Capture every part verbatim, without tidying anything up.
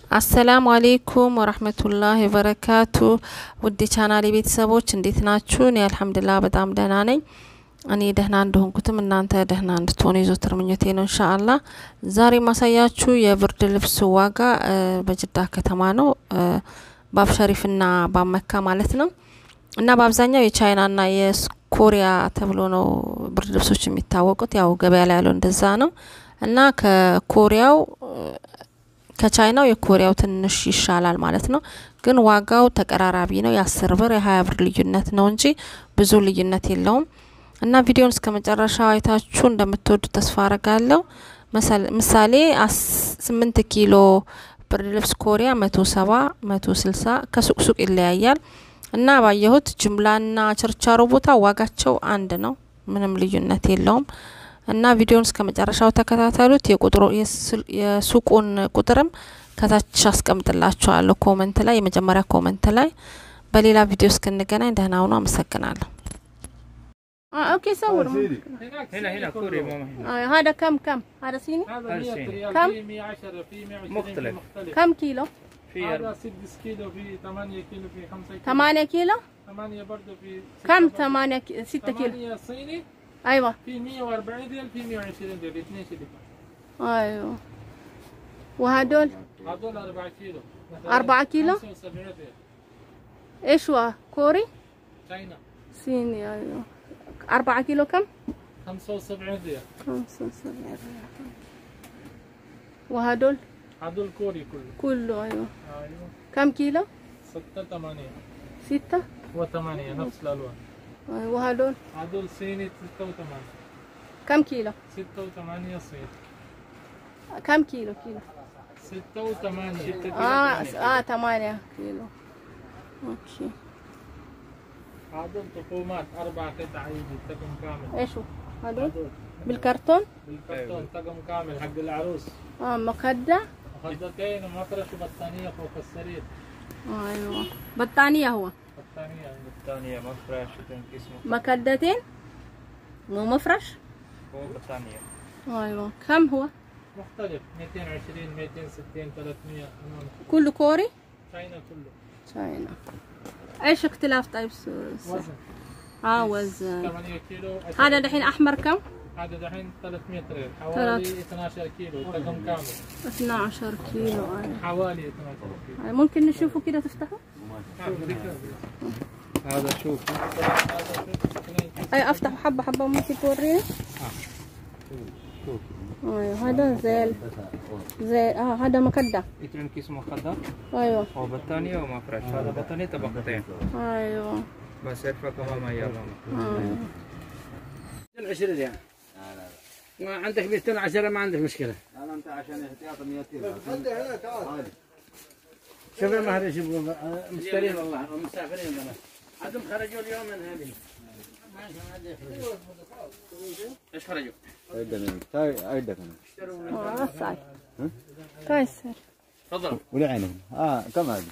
السلام عليكم ورحمة الله وبركاته. ودي channel ቤተሰቦች እንዴት ናችሁ? እኔ አልহামዱሊላህ በጣም ደህና ነኝ። እኔ ደህና እንደሆንኩትም እናንተ ደህና እንድትሆኑ ይዞትር ምኞቴ ነው ኢንሻአላህ። ዛሬ ማሳያችሁ የብርድ ልብስ ዋጋ በጅዳ ከተማ ነው፣ በአብሸሪፍና በመካ ማለት ነው። እና በአብዛኛው የቻይናና የኮሪያ ተብሎ ነው ብርድ ልብሶች የሚታወቁት። ያው ገበያ ላይ ያለው እንደዛ ነው። እና ከኮሪያው ከቻይናው የኮሪያው ትንሽ ይሻላል ማለት ነው። ግን ዋጋው ተቀራራቢ ነው። የ10 ብር የ20 ብር ልዩነት ነው እንጂ ብዙ ልዩነት የለውም። እና ቪዲዮውን እስከመጨረሻው አይታችሁ እንደምትወዱ ተስፋ አረጋለሁ። ምሳሌ ስምንት ኪሎ ብርድ ልብስ ኮሪያ መቶ ሰባ መቶ ስልሳ ከሱቅ ሱቅ ይለያያል። እና ባየሁት ጅምላና ቸርቻሮ ቦታ ዋጋቸው አንድ ነው፣ ምንም ልዩነት የለውም። እና ቪዲዮውን እስከመጨረሻው ተከታተሉት። የቁጥሩ የሱቁን ቁጥርም ከታች አስቀምጥላችኋለሁ ኮሜንት ላይ፣ የመጀመሪያ ኮሜንት ላይ። በሌላ ቪዲዮ እስክንገናኝ ደህና ሁኑ። አመሰግናለሁ። اه اوكي صور هنا هنا كوري ماما هنا. آه هذا كم كم هذا صيني هذا صيني. كم في مية وعشرة في مية وعشرين مختلف. مختلف. كم كيلو في هذا ستة كيلو في ثمانية كيلو في خمسة كيلو ثمانية كيلو ثمانية برضه في كم ثمانية ك... ستة كيلو ثمانية صيني ايوه في مية وأربعين ريال في مية وعشرين ريال اثنين شيلين. ايوه وهدول هذول أربعة كيلو أربعة كيلو؟ خمسة وسبعين ريال. ايش هو كوري تشاينا صيني ايوه أربعة كيلو كم خمسة وسبعين ريال. خمسة وسبعين وهدول هذول كوري كله كله ايوه ايوه كم كيلو ستة ثمانية ستة وثمانية نفس الألوان. أيوة. وهدول هذول صيني ستة وثمانية كم كيلو ستة وثمانية صيني كم كيلو كيلو ستة وثمانية اه اه ثمانية كيلو اوكي. هذول طقومات أربع قطع يجي طقم كامل. ايش هو هدول بالكرتون بالكرتون طقم كامل حق العروس. اه مخدة مخدتين ومفرش وبطانية فوق السرير. ايوه بطانية هو بطانية بطانية مفرش وتنكيس مخدتين مو مفرش هو بطانية. ايوه كم هو مختلف مئتين وعشرين مئتين وستين ثلاثمية أمام. كله كوري تشاينا كله. تشاينا. ايش اختلاف طيب س... س... وزن اه وزن ثمانية كيلو. هذا دحين احمر كم هذا دحين ثلاثمية ريال ثلاث. حوالي اثنا عشر كيلو طقم كامل. اثنا عشر كيلو أيوة. حوالي اثنا عشر كيلو. أيوة. ممكن نشوفه كده تفتحه هذا شوف اي افتح حبه حبه ممكن توريني ايوه هذا زي زي اه هذا مكدة تنكيس مخدة ايوه وبطانية ومفرش. هذا بطانية طبقتين ايوه بس يرفع كمان ما يلا. ايوه عشرين ريال. ما عندك مئتين وعشرة ما عندك مشكلة. انا انت عشان احتياط مئتين. شوف ما هذا يجيبوا مشترين والله ومسافرين والله. عندهم خرجوا اليوم من هذه. ايش خرجوا؟ ايدك تاي ايدك اه صاي كويس تفضلوا. ولا عينهم اه كم هذه؟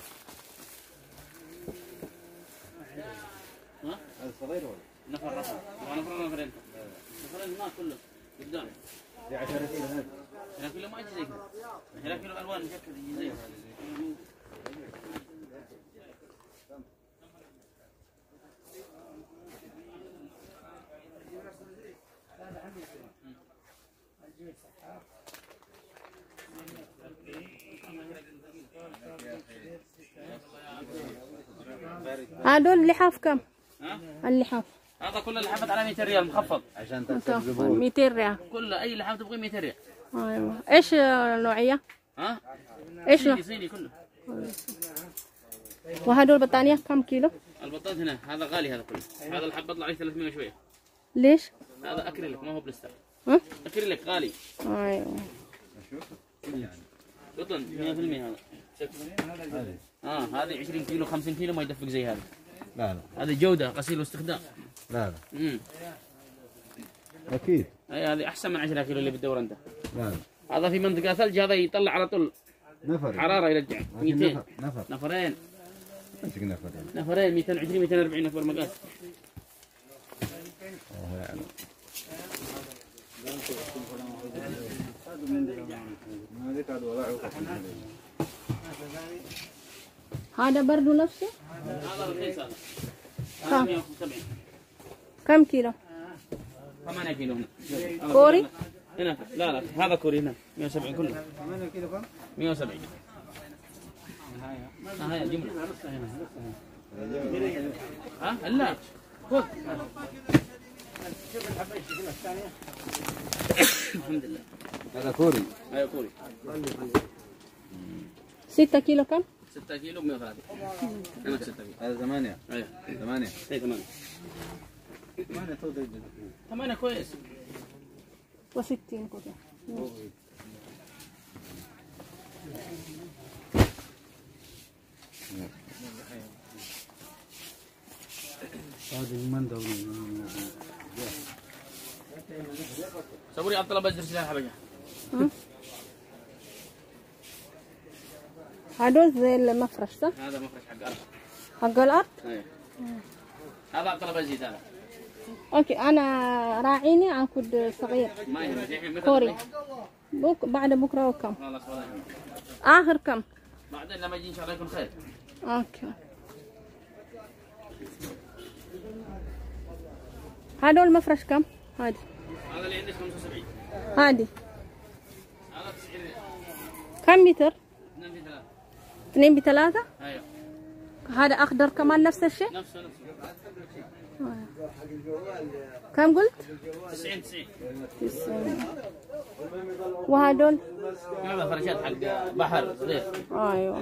ها؟ هذا صغير ولا؟ نفر نفر نفر نفرين نفرين ما كله قدام. في عشرة كيلو هذا. هنا كله ما يجي زي كذا. هنا كله الوان شكل يجي زي كذا. هذول لحاف كم ها؟ اللحاف هذا كله لحافة على مئتين ريال مخفض. عشان تستجلبون. مئتين ريال كله أي لحافة تبغي مئتين ريال. ايوه ايش النوعية ها؟ ايش صيني نوع صيني كله. وهذول بطانية كم كيلو البطاط هنا هذا غالي هذا كله. هذا الحبة يطلع لي ثلاثمية وشوية. ليش هذا أكريليك ما هو بلاستر. ها أكريليك غالي. ايوه قطن مئة بالمئة هذا. هذه. اه هذه عشرين كيلو خمسين كيلو ما يدفق زي هذا. لا لا هذه جودة غسيل واستخدام. لا لا امم اكيد. اي هذه أحسن من عشرة كيلو اللي بتدور أنت. لا لا هذا في منطقة ثلج هذا يطلع على طول نفر. حرارة يرجع. مئتين نفر نفر نفرين امسك نفر. نفرين مئتين وعشرين مئتين وأربعين نفر مقاس. الله يعلم. هذا من هذا برضو نفسه؟ هذا رخيص هذا. كم؟ مئة وخمسة وسبعين. كم كيلو؟ ثمانية كيلو هنا. كوري؟ هنا لا لا هذا كوري هنا مئة وسبعين كله. ثمانية كيلو كم؟ مئة وسبعين. هاي الجملة. ها؟ لا. خذ. الحمد لله. هذا كوري. هاي كوري. ستة كيلو كم؟ ستة كيلو مئة وثلاثين. أنا ستة كيلو. هذا ثمانية. أيوه. ثمانية. أي ثمانية. ثمانية توضيح. ثمانية كويس. وستين كده. هذه المندوب. صبري على الطلبة درس لها حبجة. هذول زي المفرش صح؟ هذا مفرش حق الأرض. حق الأرض؟ أيوه. هذا على الطلبة زيت هذا. اوكي انا راعيني عقد صغير ما يهمك الحين متى كوري بك بعد بكره وكم خلاص ولا يهمك. اخر كم بعدين لما يجي ان شاء الله يكون خير. اوكي هذول مفرش كم هادي هذا اللي عندك خمسة وسبعين. هادي هذا تسعين ريال. كم متر اثنين في ثلاثة. اثنين بثلاثة ايوه هذا اخضر كمان نفس الشيء نفسه نفسه. كم قلت تسعين تسعين. تسعين وهذول هذا فرشات حق بحر صغير. ايوه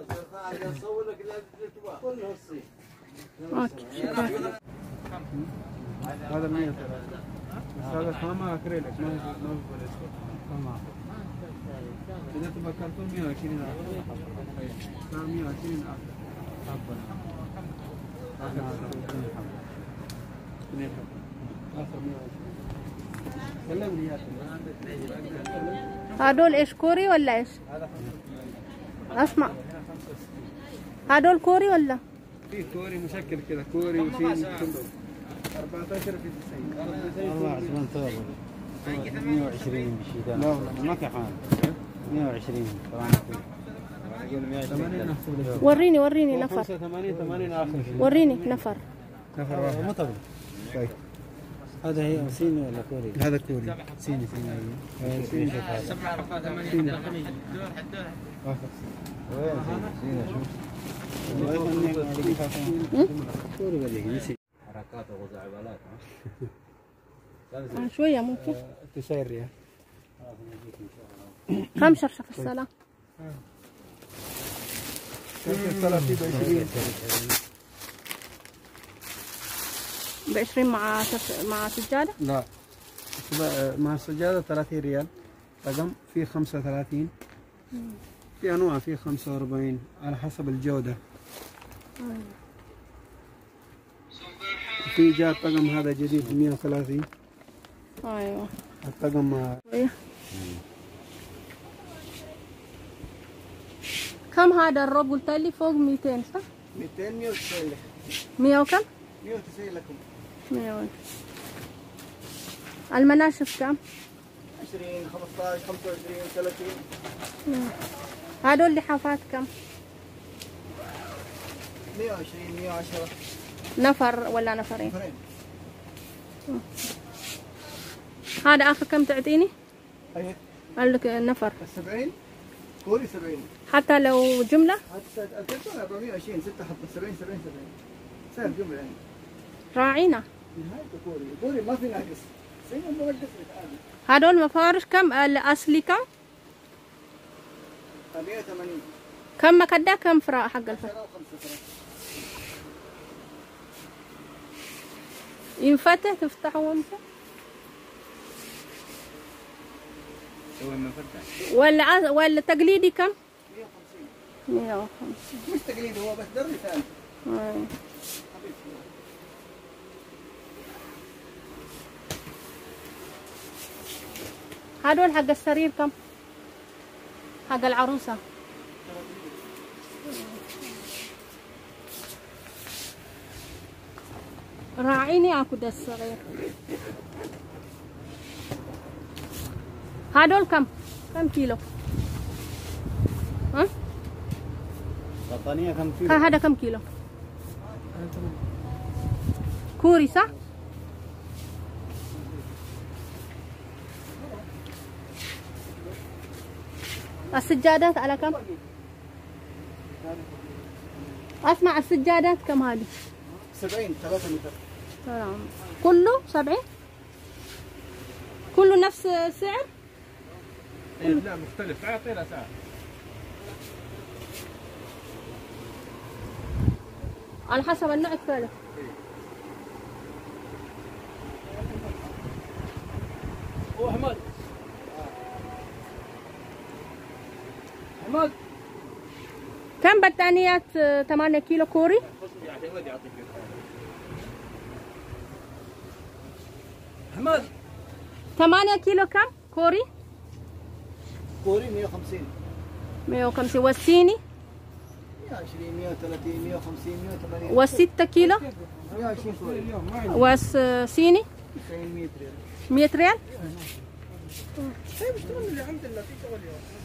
اوكي شكرا هذا مية وثلاثين. بس هذا خامة أكريليك ما هو ما هو بوليستر. خامة. إذا تبغى كرتون مية وعشرين صار مية وعشرين حبة. اثنين حبة. آخر مية وعشرين. كلمني يا أخي. هذول ايش كوري ولا ايش اسمع هذول كوري ولا في كوري مشكل كذا كوري وفي كله. أربعة عشر في تسعين. الله عثمان ترى مئة وعشرين بشيء لا والله ما في حال مئة وعشرين طبعا ثمانين نحسب. وريني وريني نفر ثمانين ثمانين آخر شيء. وريني نفر نفر واحد. ما طبعا طيب. هذا هي صيني ولا كوري؟ هذا كوري. صيني صيني صيني. سبعة رقم ثمانين رقمين. آخر. وين صيني شوف كوري بديك نسي حركات وخزعبلات آه شوية ممكن تسعين ريال. كم شرشة في الصلاة ثلاثين بعشرين. بعشرين مع شرش... مع سجادة لا مع السجادة ثلاثين ريال رقم في خمسة وثلاثين في أنواع في خمسة وأربعين على حسب الجودة. في جاء الطقم هذا جديد مئة وثلاثين. ايوه الطقم شوية. كم هذا الروب قلت لي فوق مئتين صح؟ مئتين مئة وتسعين لك. مئة وكم؟ مئة وتسعين لكم. مئة وكم المناشف كم؟ عشرين خمسة عشر خمسة وعشرين ثلاثين. هذول لحافات كم؟ مئة وعشرين مئة وعشرة. نفر ولا نفرين؟ فرين. هذا آخر كم تعطيني؟ أي قال لك نفر السبعين كوري سبعين. حتى لو جملة؟ هذا الكرتون أربعمئة وعشرين ستة حبة سبعين سبعين سبعين. سعر جملة يعني. راعينا نهايته كوري كوري ما في ناقص. سين ما نقص عادي. هذول مفارش كم؟ الأصلي كم؟ مئة وثمانين. كم مكدة كم فراء حق الفراء؟ عشرة وخمسة فرق. ينفتح تفتحوا انت؟ ولا عز... ولا تقليدي كم؟ مئة وخمسين. مئة وخمسين. مش تقليد هو بس دري ثاني. آه. هذول حق السرير كم؟ حق العروسة راعيني عقد الصغير. هذول كم؟ كم كيلو؟ ها؟ بطانية كم كيلو؟ ها هذا كم كيلو؟ كوري صح؟ السجادات على كم؟ اسمع السجادات كم هذه؟ سبعين ثلاثة متر. تمام. كله سبعين؟ كله نفس السعر؟ لا مختلف، تعال اعطينا سعر. على حسب النوع يختلف. هو احمد احمد كم بطانيات ثمانية كيلو كوري؟ احمد ثمانية كيلو كم كوري؟ كوري مية وخمسين مية وخمسين. والصيني؟ مية وعشرين مية وثلاثين مية وخمسين مية وثمانين. والستة كيلو؟ مية وعشرين كوري. والصيني؟ مية ريال. مية ريال؟ طيب اشتغل اللي الحمد لله في شغل اليوم.